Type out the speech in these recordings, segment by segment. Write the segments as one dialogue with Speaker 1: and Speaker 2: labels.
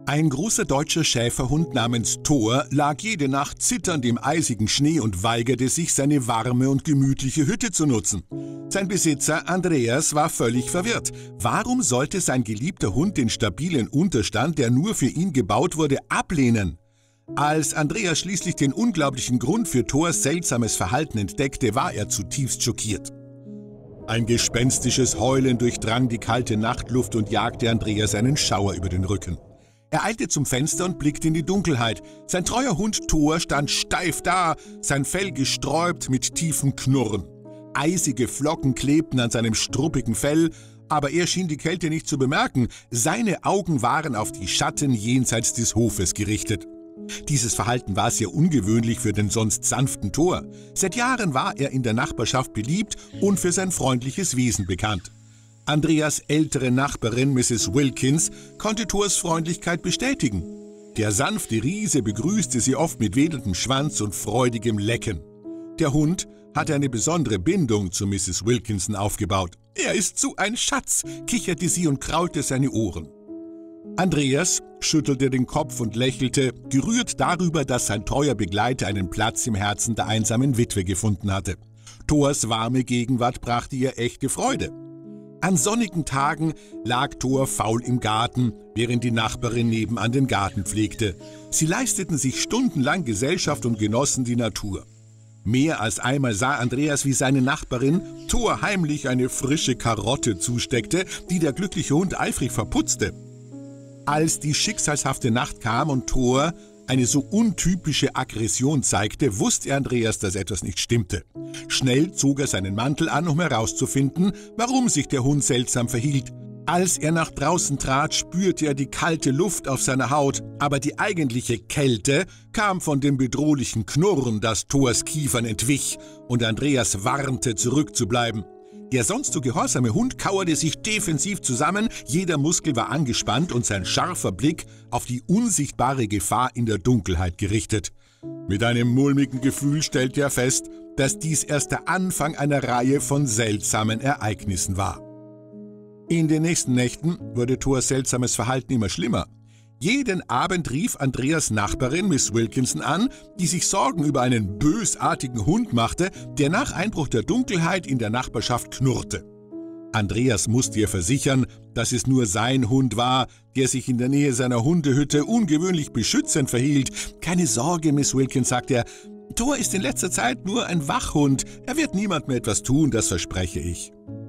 Speaker 1: Ein großer deutscher Schäferhund namens Thor lag jede Nacht zitternd im eisigen Schnee und weigerte sich, seine warme und gemütliche Hütte zu nutzen. Sein Besitzer Andreas war völlig verwirrt. Warum sollte sein geliebter Hund den stabilen Unterstand, der nur für ihn gebaut wurde, ablehnen? Als Andreas schließlich den unglaublichen Grund für Thors seltsames Verhalten entdeckte, war er zutiefst schockiert. Ein gespenstisches Heulen durchdrang die kalte Nachtluft und jagte Andreas einen Schauer über den Rücken. Er eilte zum Fenster und blickte in die Dunkelheit. Sein treuer Hund Thor stand steif da, sein Fell gesträubt mit tiefem Knurren. Eisige Flocken klebten an seinem struppigen Fell, aber er schien die Kälte nicht zu bemerken. Seine Augen waren auf die Schatten jenseits des Hofes gerichtet. Dieses Verhalten war sehr ungewöhnlich für den sonst sanften Thor. Seit Jahren war er in der Nachbarschaft beliebt und für sein freundliches Wesen bekannt. Andreas' ältere Nachbarin Mrs. Wilkins konnte Thors Freundlichkeit bestätigen. Der sanfte Riese begrüßte sie oft mit wedelndem Schwanz und freudigem Lecken. Der Hund hatte eine besondere Bindung zu Mrs. Wilkinson aufgebaut. »Er ist so ein Schatz«, kicherte sie und kraulte seine Ohren. Andreas schüttelte den Kopf und lächelte, gerührt darüber, dass sein treuer Begleiter einen Platz im Herzen der einsamen Witwe gefunden hatte. Thors warme Gegenwart brachte ihr echte Freude. An sonnigen Tagen lag Thor faul im Garten, während die Nachbarin nebenan den Garten pflegte. Sie leisteten sich stundenlang Gesellschaft und genossen die Natur. Mehr als einmal sah Andreas, wie seine Nachbarin Thor heimlich eine frische Karotte zusteckte, die der glückliche Hund eifrig verputzte. Als die schicksalshafte Nacht kam und Thor eine so untypische Aggression zeigte, wusste Andreas, dass etwas nicht stimmte. Schnell zog er seinen Mantel an, um herauszufinden, warum sich der Hund seltsam verhielt. Als er nach draußen trat, spürte er die kalte Luft auf seiner Haut, aber die eigentliche Kälte kam von dem bedrohlichen Knurren, das Thors Kiefern entwich, und Andreas warnte, zurückzubleiben. Der sonst so gehorsame Hund kauerte sich defensiv zusammen, jeder Muskel war angespannt und sein scharfer Blick auf die unsichtbare Gefahr in der Dunkelheit gerichtet. Mit einem mulmigen Gefühl stellte er fest, dass dies erst der Anfang einer Reihe von seltsamen Ereignissen war. In den nächsten Nächten wurde Thors seltsames Verhalten immer schlimmer. Jeden Abend rief Andreas' Nachbarin Miss Wilkinson an, die sich Sorgen über einen bösartigen Hund machte, der nach Einbruch der Dunkelheit in der Nachbarschaft knurrte. Andreas musste ihr versichern, dass es nur sein Hund war, der sich in der Nähe seiner Hundehütte ungewöhnlich beschützend verhielt. »Keine Sorge, Miss Wilkins«, sagte er, »Thor ist in letzter Zeit nur ein Wachhund. Er wird niemand mehr etwas tun, das verspreche ich.«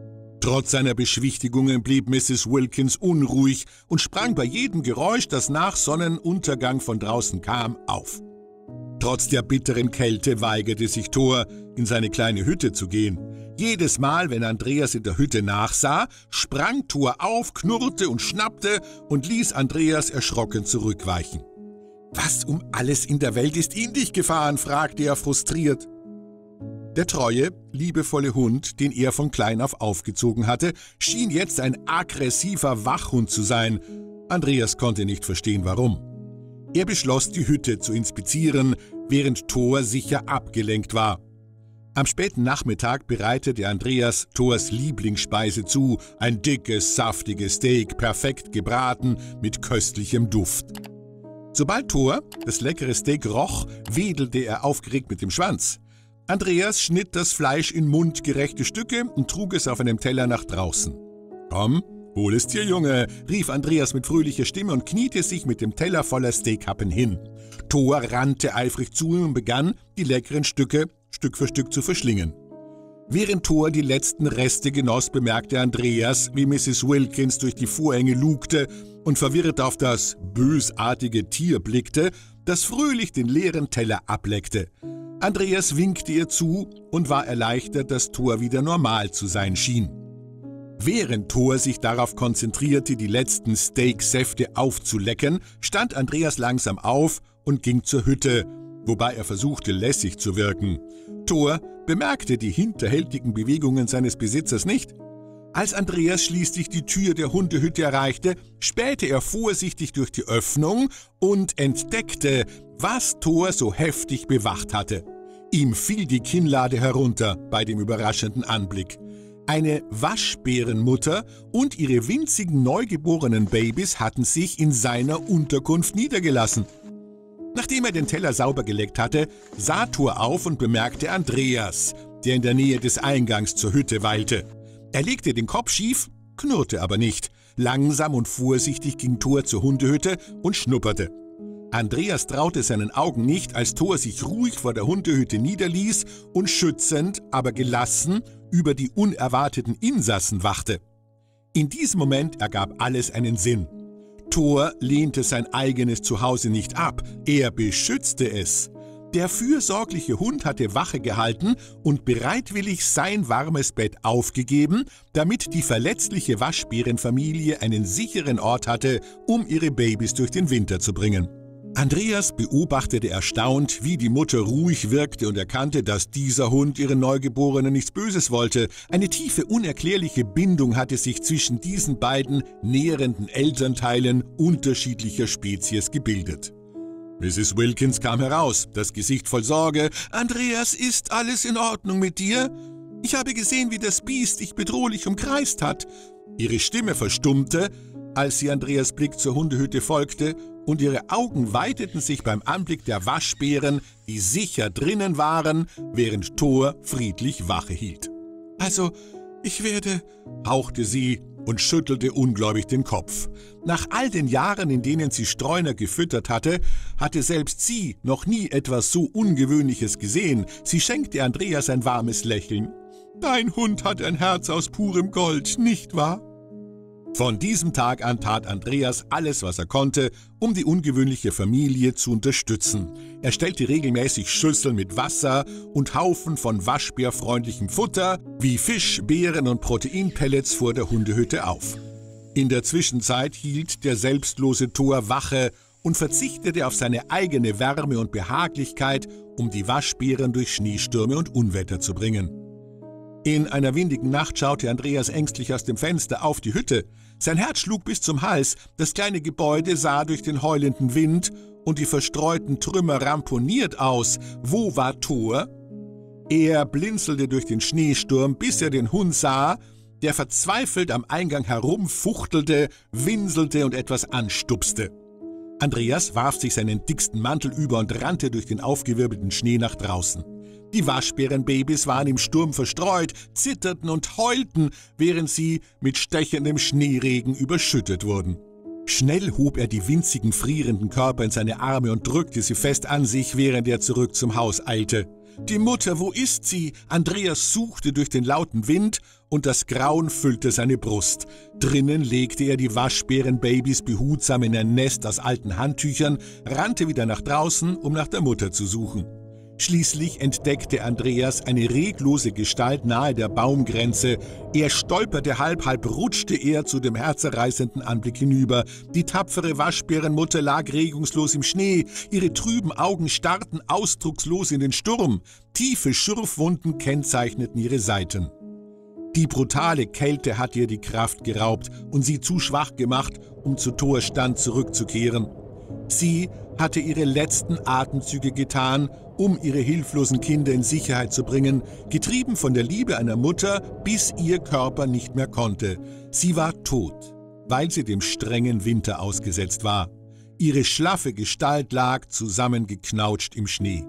Speaker 1: Trotz seiner Beschwichtigungen blieb Mrs. Wilkins unruhig und sprang bei jedem Geräusch, das nach Sonnenuntergang von draußen kam, auf. Trotz der bitteren Kälte weigerte sich Thor, in seine kleine Hütte zu gehen. Jedes Mal, wenn Andreas in der Hütte nachsah, sprang Thor auf, knurrte und schnappte und ließ Andreas erschrocken zurückweichen. »Was um alles in der Welt ist in dich gefahren?« fragte er frustriert. Der treue, liebevolle Hund, den er von klein auf aufgezogen hatte, schien jetzt ein aggressiver Wachhund zu sein. Andreas konnte nicht verstehen, warum. Er beschloss, die Hütte zu inspizieren, während Thor sicher abgelenkt war. Am späten Nachmittag bereitete Andreas Thors Lieblingsspeise zu, ein dickes, saftiges Steak, perfekt gebraten, mit köstlichem Duft. Sobald Thor das leckere Steak roch, wedelte er aufgeregt mit dem Schwanz. Andreas schnitt das Fleisch in mundgerechte Stücke und trug es auf einem Teller nach draußen. »Komm, hol es dir, Junge«, rief Andreas mit fröhlicher Stimme und kniete sich mit dem Teller voller Steakhappen hin. Thor rannte eifrig zu ihm und begann, die leckeren Stücke Stück für Stück zu verschlingen. Während Thor die letzten Reste genoss, bemerkte Andreas, wie Mrs. Wilkins durch die Vorhänge lugte und verwirrt auf das bösartige Tier blickte, das fröhlich den leeren Teller ableckte. Andreas winkte ihr zu und war erleichtert, dass Thor wieder normal zu sein schien. Während Thor sich darauf konzentrierte, die letzten Steaksäfte aufzulecken, stand Andreas langsam auf und ging zur Hütte, wobei er versuchte, lässig zu wirken. Thor bemerkte die hinterhältigen Bewegungen seines Besitzers nicht. Als Andreas schließlich die Tür der Hundehütte erreichte, spähte er vorsichtig durch die Öffnung und entdeckte, was Thor so heftig bewacht hatte. Ihm fiel die Kinnlade herunter bei dem überraschenden Anblick. Eine Waschbärenmutter und ihre winzigen neugeborenen Babys hatten sich in seiner Unterkunft niedergelassen. Nachdem er den Teller sauber geleckt hatte, sah Thor auf und bemerkte Andreas, der in der Nähe des Eingangs zur Hütte weilte. Er legte den Kopf schief, knurrte aber nicht. Langsam und vorsichtig ging Thor zur Hundehütte und schnupperte. Andreas traute seinen Augen nicht, als Thor sich ruhig vor der Hundehütte niederließ und schützend, aber gelassen über die unerwarteten Insassen wachte. In diesem Moment ergab alles einen Sinn. Thor lehnte sein eigenes Zuhause nicht ab, er beschützte es. Der fürsorgliche Hund hatte Wache gehalten und bereitwillig sein warmes Bett aufgegeben, damit die verletzliche Waschbärenfamilie einen sicheren Ort hatte, um ihre Babys durch den Winter zu bringen. Andreas beobachtete erstaunt, wie die Mutter ruhig wirkte und erkannte, dass dieser Hund ihren Neugeborenen nichts Böses wollte. Eine tiefe, unerklärliche Bindung hatte sich zwischen diesen beiden nährenden Elternteilen unterschiedlicher Spezies gebildet. Mrs. Wilkins kam heraus, das Gesicht voll Sorge. »Andreas, ist alles in Ordnung mit dir? Ich habe gesehen, wie das Biest dich bedrohlich umkreist hat.« Ihre Stimme verstummte, als sie Andreas Blick zur Hundehütte folgte, und ihre Augen weiteten sich beim Anblick der Waschbären, die sicher drinnen waren, während Thor friedlich Wache hielt. »Also, ich werde«, hauchte sie und schüttelte ungläubig den Kopf. Nach all den Jahren, in denen sie Streuner gefüttert hatte, hatte selbst sie noch nie etwas so Ungewöhnliches gesehen. Sie schenkte Andreas ein warmes Lächeln. »Dein Hund hat ein Herz aus purem Gold, nicht wahr?« Von diesem Tag an tat Andreas alles, was er konnte, um die ungewöhnliche Familie zu unterstützen. Er stellte regelmäßig Schüsseln mit Wasser und Haufen von waschbärfreundlichem Futter wie Fisch, Beeren und Proteinpellets vor der Hundehütte auf. In der Zwischenzeit hielt der selbstlose Thor Wache und verzichtete auf seine eigene Wärme und Behaglichkeit, um die Waschbären durch Schneestürme und Unwetter zu bringen. In einer windigen Nacht schaute Andreas ängstlich aus dem Fenster auf die Hütte. Sein Herz schlug bis zum Hals, das kleine Gebäude sah durch den heulenden Wind und die verstreuten Trümmer ramponiert aus. Wo war Thor? Er blinzelte durch den Schneesturm, bis er den Hund sah, der verzweifelt am Eingang herumfuchtelte, winselte und etwas anstupste. Andreas warf sich seinen dicksten Mantel über und rannte durch den aufgewirbelten Schnee nach draußen. Die Waschbärenbabys waren im Sturm verstreut, zitterten und heulten, während sie mit stechendem Schneeregen überschüttet wurden. Schnell hob er die winzigen, frierenden Körper in seine Arme und drückte sie fest an sich, während er zurück zum Haus eilte. »Die Mutter, wo ist sie?« Andreas suchte durch den lauten Wind und das Grauen füllte seine Brust. Drinnen legte er die Waschbärenbabys behutsam in ein Nest aus alten Handtüchern, rannte wieder nach draußen, um nach der Mutter zu suchen. Schließlich entdeckte Andreas eine reglose Gestalt nahe der Baumgrenze. Er stolperte halb rutschte er zu dem herzerreißenden Anblick hinüber. Die tapfere Waschbärenmutter lag regungslos im Schnee. Ihre trüben Augen starrten ausdruckslos in den Sturm. Tiefe Schürfwunden kennzeichneten ihre Seiten. Die brutale Kälte hatte ihr die Kraft geraubt und sie zu schwach gemacht, um zu Thors Stand zurückzukehren. Sie hatte ihre letzten Atemzüge getan, um ihre hilflosen Kinder in Sicherheit zu bringen, getrieben von der Liebe einer Mutter, bis ihr Körper nicht mehr konnte. Sie war tot, weil sie dem strengen Winter ausgesetzt war. Ihre schlaffe Gestalt lag zusammengeknautscht im Schnee.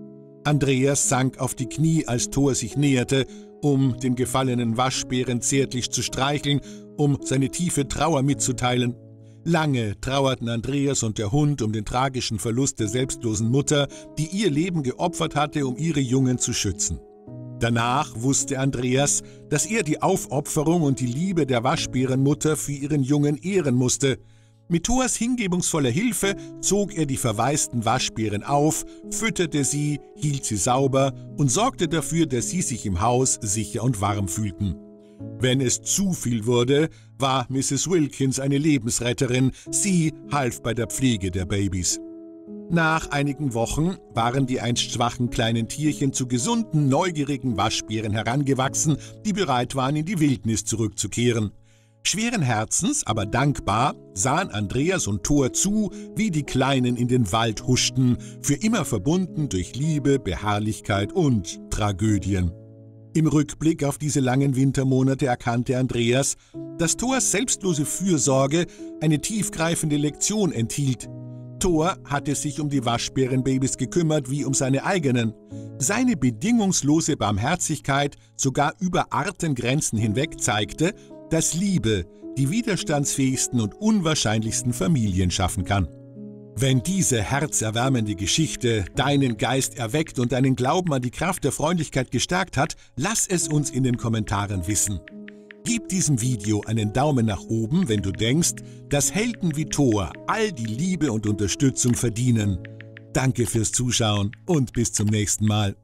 Speaker 1: Andreas sank auf die Knie, als Thor sich näherte, um den gefallenen Waschbären zärtlich zu streicheln, um seine tiefe Trauer mitzuteilen. Lange trauerten Andreas und der Hund um den tragischen Verlust der selbstlosen Mutter, die ihr Leben geopfert hatte, um ihre Jungen zu schützen. Danach wusste Andreas, dass er die Aufopferung und die Liebe der Waschbärenmutter für ihren Jungen ehren musste. Mit Thors hingebungsvoller Hilfe zog er die verwaisten Waschbären auf, fütterte sie, hielt sie sauber und sorgte dafür, dass sie sich im Haus sicher und warm fühlten. Wenn es zu viel wurde, war Mrs. Wilkins eine Lebensretterin. Sie half bei der Pflege der Babys. Nach einigen Wochen waren die einst schwachen kleinen Tierchen zu gesunden, neugierigen Waschbären herangewachsen, die bereit waren, in die Wildnis zurückzukehren. Schweren Herzens, aber dankbar, sahen Andreas und Thor zu, wie die Kleinen in den Wald huschten, für immer verbunden durch Liebe, Beharrlichkeit und Tragödien. Im Rückblick auf diese langen Wintermonate erkannte Andreas, dass Thors selbstlose Fürsorge eine tiefgreifende Lektion enthielt. Thor hatte sich um die Waschbärenbabys gekümmert wie um seine eigenen. Seine bedingungslose Barmherzigkeit sogar über Artengrenzen hinweg zeigte, dass Liebe die widerstandsfähigsten und unwahrscheinlichsten Familien schaffen kann. Wenn diese herzerwärmende Geschichte deinen Geist erweckt und deinen Glauben an die Kraft der Freundlichkeit gestärkt hat, lass es uns in den Kommentaren wissen. Gib diesem Video einen Daumen nach oben, wenn du denkst, dass Helden wie Thor all die Liebe und Unterstützung verdienen. Danke fürs Zuschauen und bis zum nächsten Mal.